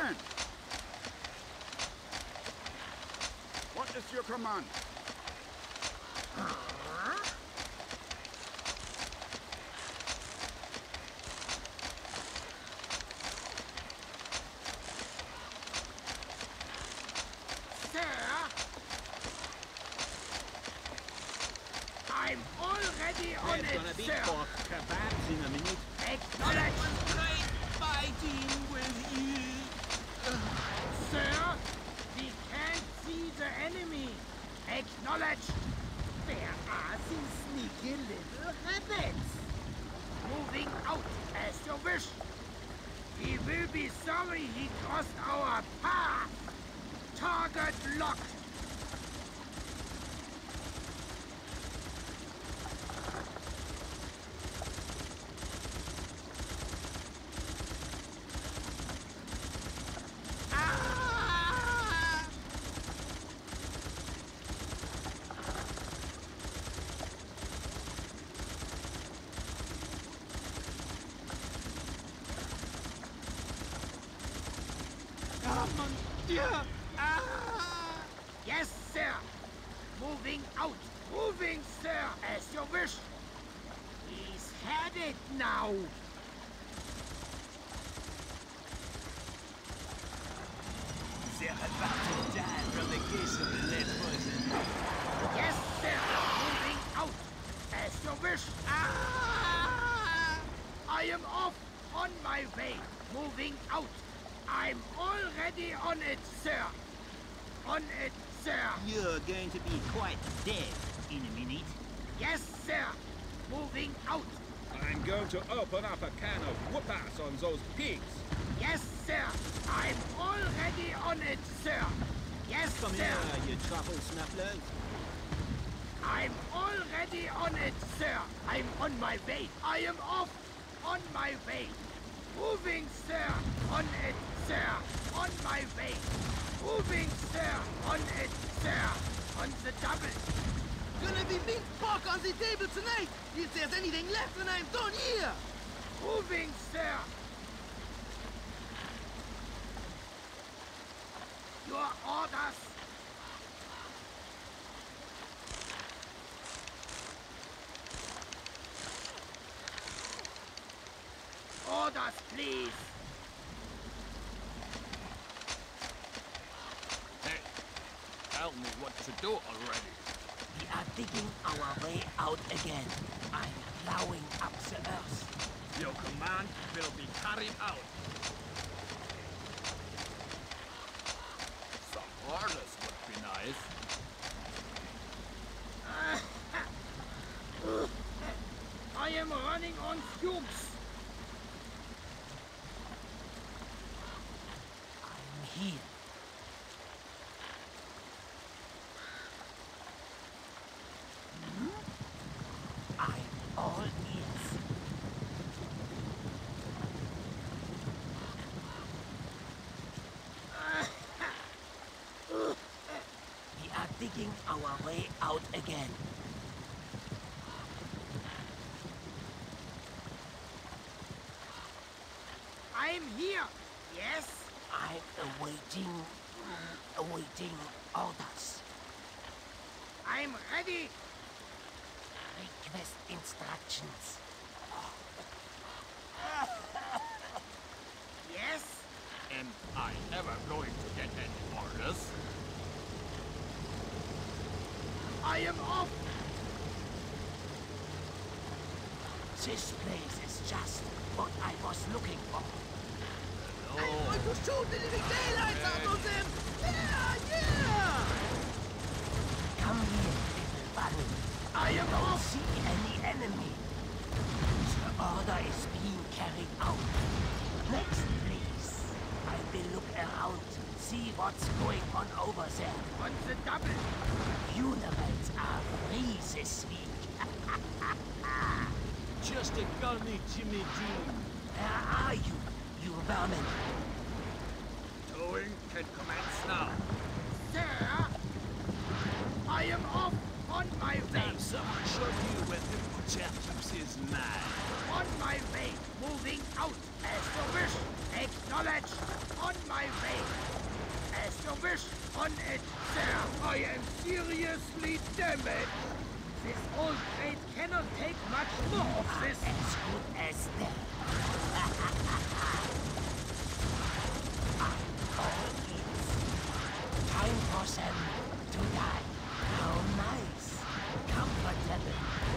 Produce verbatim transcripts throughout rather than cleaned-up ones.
Gentlemen! What is your command? I'm already on There's it, gonna be sir. pork kebabs in a minute. Acknowledge. It was great fighting with you. Sir, we can't see the enemy. Acknowledge. There are some sneaky little habits. Moving out as you wish. He will be sorry he crossed our path. Target locked. Ah! Yes, sir. Moving out. Moving, sir, as you wish. He's had it now. They're about to die from the case of lead poison. Yes, sir. Moving out as you wish. Ah! I am off on my way. Moving out. I'm already on it, sir. On it, sir. You're going to be quite dead in a minute. Yes, sir. Moving out. I'm going to open up a can of whoop-ass on those pigs. Yes, sir. I'm already on it, sir. Yes, Come sir. here, you truffle snufflers. I'm already on it, sir. I'm on my way. I am off on my way. Moving, sir. On it, sir. On my way. Moving, sir. On it, sir. On the double. Gonna be meat pork on the table tonight, if there's anything left when I'm done here! Moving, sir. Your orders. Orders, please. Hey, tell me what to do already. We are digging our way out again. I'm plowing up the earth. Your command will be carried out. Some orders would be nice. I am running on fumes. I'm here. I'm all ears. We are digging our way out again. I'm here. Yes. I'm awaiting, awaiting orders. I'm ready. Request instructions. Yes. Am I ever going to get any orders? I am off. This place is just what I was looking for. Oh, going to shoot the living daylights out of them! Yeah, yeah! Come here, little bunny. I am don't off. see any enemy. The order is being carried out. Next, please. I will look around, see what's going on over there. On the double. Funerals are free this week. Just a gummy Jimmy Dean. Where are you, you vermin? towing can commence now. Sir, I am off on my way. Damn, someone show you where the butcher keeps his man. On my way. Moving out as you wish. Acknowledge. On my wish on it, sir. I am seriously damaged. This old crate cannot take much more of this. As good as dead. All is time for them to die. How nice. Comfortable.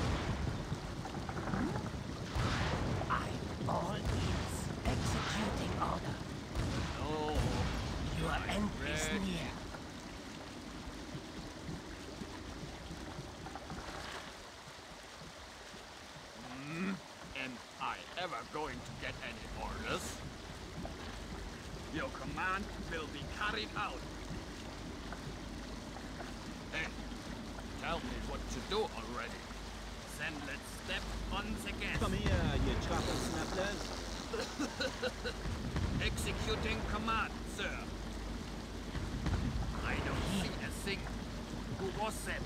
I'm all is executing order. Oh, Your end is near. am I ever going to get any orders? Your command will be carried out. Hey, tell me what to do already. Then let's step on the gas. Come here, you chocolate snappers. Executing command, sir. I don't see a thing. Who was that?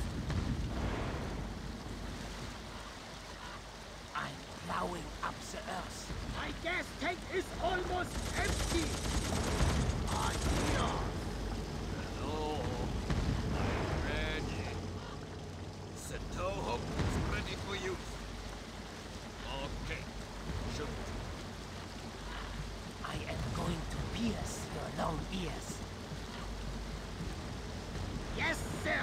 I'm plowing up the earth. My gas tank is almost empty. Adios. Hello. I'm ready. The tow hook is ready for use. Okay. Shoot. I am going to pierce your long ears. Yes, sir.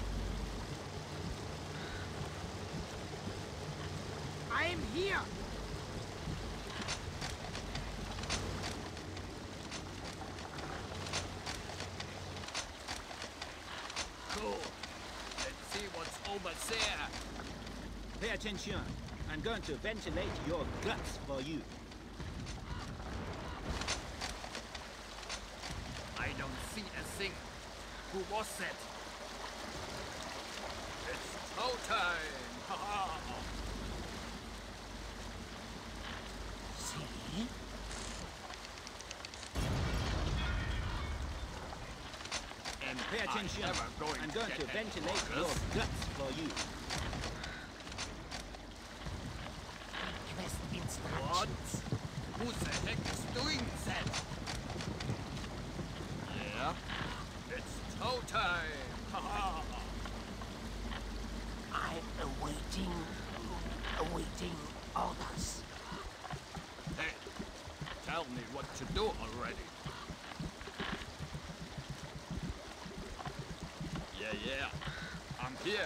I'm here. Cool. Let's see what's over there. Pay attention. I'm going to ventilate your guts for you. I don't see a thing. Who was that? It's tow time! Ha ha! See? And Pay attention. I'm, never going I'm to going get to any ventilate orders. your guts for you. Request What? instructions. Who the heck is doing that? Yeah? It's tow time! Ha ha! I'm awaiting, awaiting orders. Hey, tell me what to do already. Yeah, yeah. I'm here.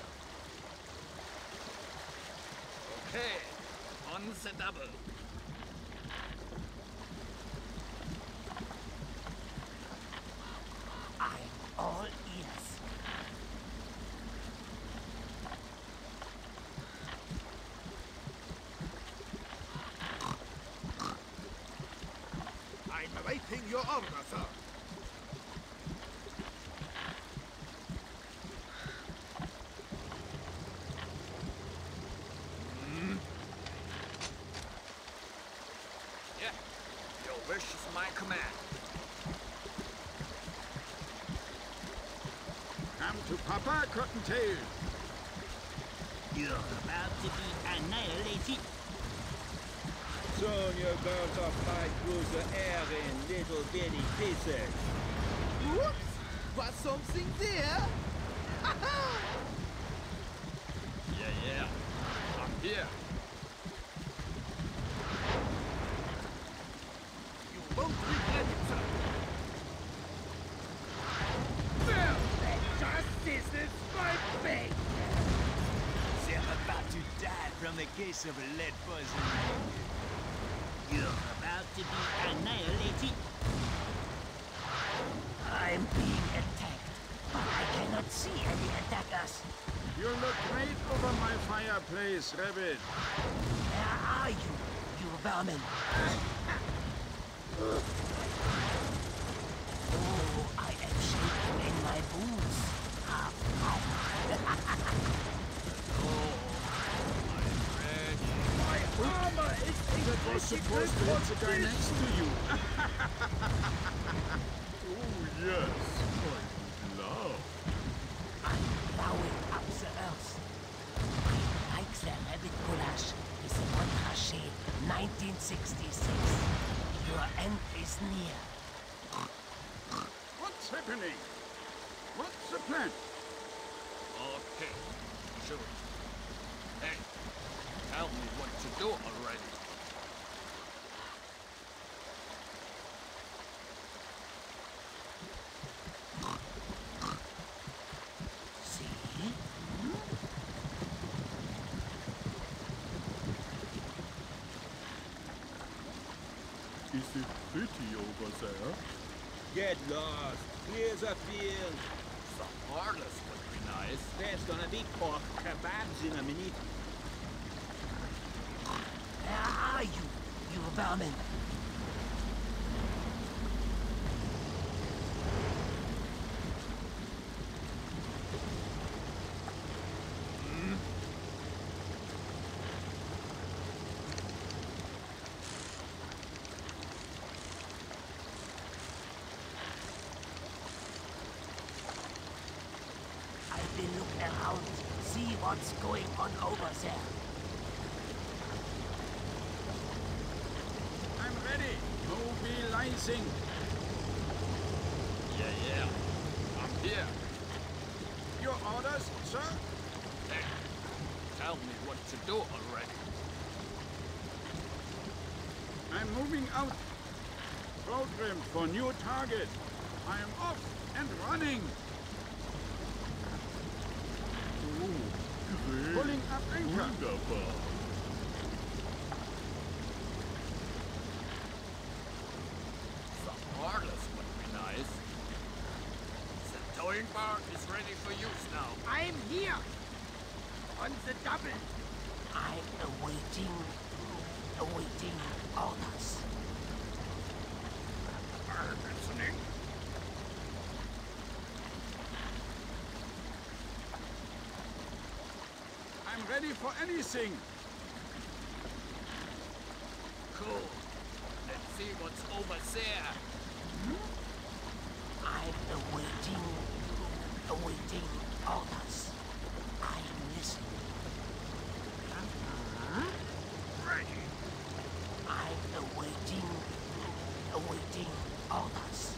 Okay. On the double. I'm all ears. I'm awaiting your order, sir. Yeah. Your wish is my command. Come to Papa Cottontail. You're about to be annihilated. Soon you're going to fight through the air in little bitty pieces. Whoops! Was something there? Yeah, yeah. I'm here. You won't regret it, sir. Perfect justice is my fate. They're about to die from the case of lead poisoning. You're about to be annihilated. I'm being attacked, but I cannot see any attackers. You look right over my fireplace, Rabbit. Where are you, you vermin? Oh, I am shaking in my boots. Half, half. My armor is That was supposed to hit the guy next to you. Oh, yes. My love. I'm plowing up the earth. I like the rabbit goulash with the Montrachet nineteen sixty-six. Your end is near. What's happening? happening? What's the plan? Okay, shoot. Hey, tell me what to do already. See? Is it pretty over there? Get lost. Here's a field. Some wireless would be nice. There's gonna be pork kebabs in a minute. Where are you, you vermin? I will look around, see what's going on over there. I'm ready. Mobilizing. Yeah, yeah. I'm here. Your orders, sir? Hey, tell me what to do already. I'm moving out. Program for new target. I am off and running. Oh, great. Pulling up anchor. Wunderbar. Some wireless would be nice. The towing bar is ready for use now. I'm here. On the double. I'm awaiting, awaiting orders. I'm listening. I'm ready for anything. Cool. Let's see what's over there. I'm awaiting, awaiting orders. I'm listening. Ready. I'm awaiting, awaiting orders.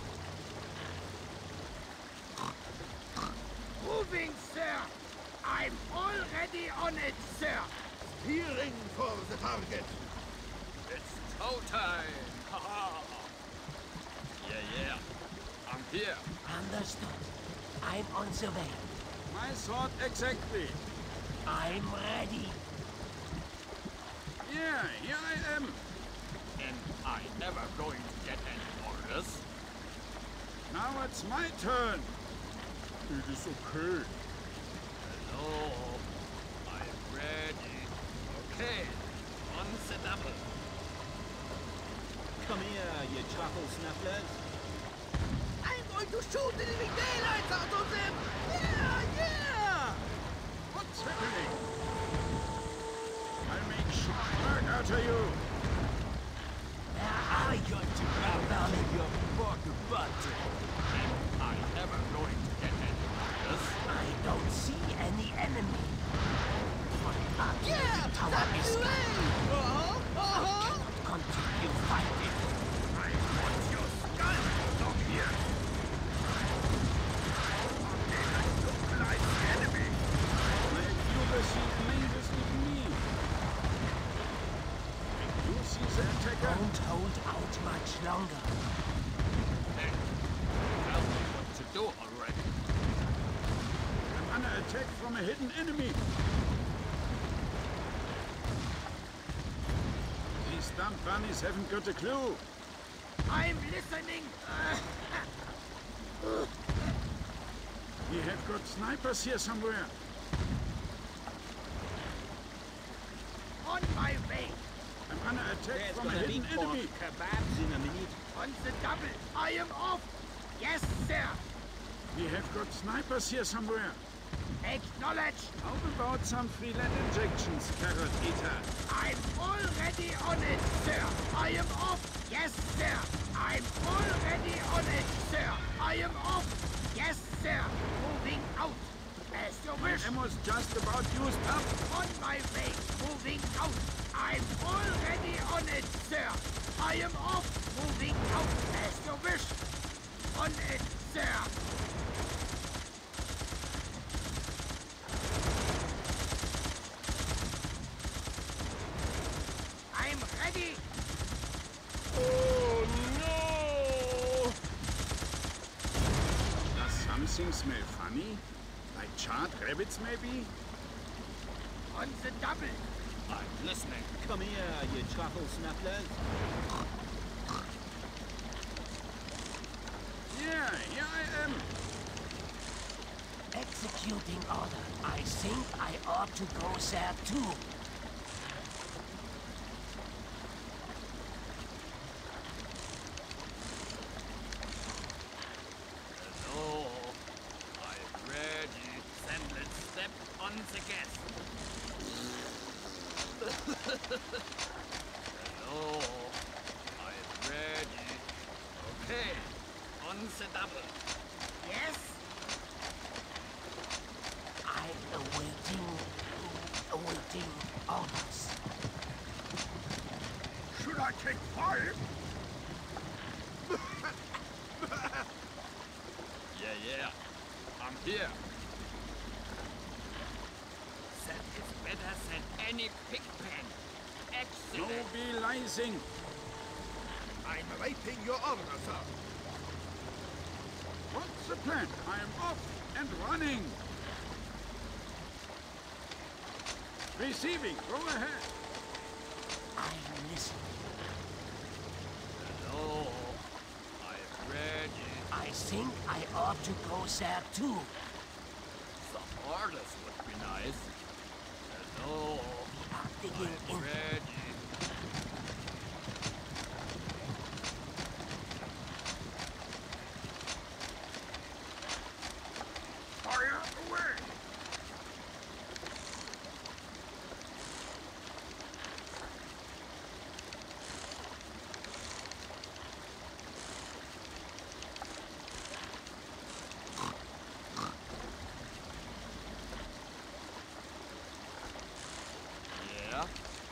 Moving, sir. I'm already on it, sir. Peering for the target. It's tow time. Ha ha. Yeah, yeah. I'm here. Understood. I'm on the way. My thought exactly. I'm ready. Yeah, here I am. And I never going to get any orders. Now it's my turn. It is okay. Hello. I'm ready. Okay. On the double. Come here, you chuckle snufflers. I'm going to shoot the living daylights out of them! Yeah, yeah! What's happening? I'll make short work out of you. Where are you, Got to grab your pork butter. And I never going to get any orders. I don't see any enemy. Yeah! Tower That's is the way! Uh-huh, uh-huh! continue fighting. I want your skull. Look here. Localize the enemy. Like you receive mages with me. You see the attacker? Don't hold out much longer. Hey, tell me what to do already. I'm under attack from a hidden enemy. These dumb bunnies haven't got a clue. I'm listening. We have got snipers here somewhere. On my way. I'm under attack There's from a gonna be hidden pork enemy. kebabs in a minute. On the double. I am off. Yes, sir. We have got snipers here somewhere. Acknowledged. How about some free lead injections, carrot eater? I'm already on it, sir. I am off. Yes, sir. I'm already on it, sir. I am off. Yes, sir. Moving out. As you My wish. ammo's just about used up. On my way. Moving out. I'm already on it, sir. I am off. Moving out. As you wish. On it, sir. something smell funny? Like charred rabbits, maybe? On the double. I'm listening. Come here, you truffle snufflers. Yeah, here I am. Executing order. I think I ought to go there too. Hello. I'm ready. Then let's step on the gas. Hello. I'm ready. Okay. On the double. Yes? I'm awaiting... awaiting orders. Should I take five? Yeah, yeah. I'm here. That is better than any pig pen. No Excellent. be lysing. I'm awaiting your order, sir. What's the plan? I am off and running. Receiving. Go ahead. I'm listening. Hello. I'm ready. I think I ought to go there too. Some orders would be nice. Hello. We are digging I'm in. ready. Fire away! Yeah?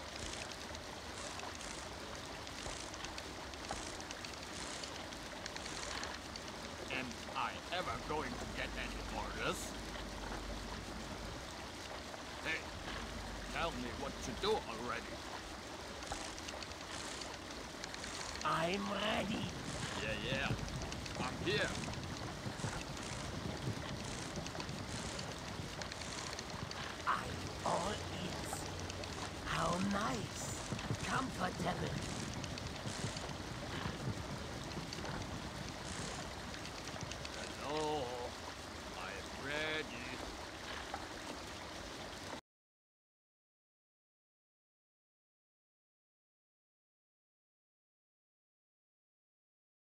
Am I ever going to get any orders? Hey, tell me what to do already. I'm ready. Yeah, yeah. I'm here. I'm all ears. How nice. Comfortable.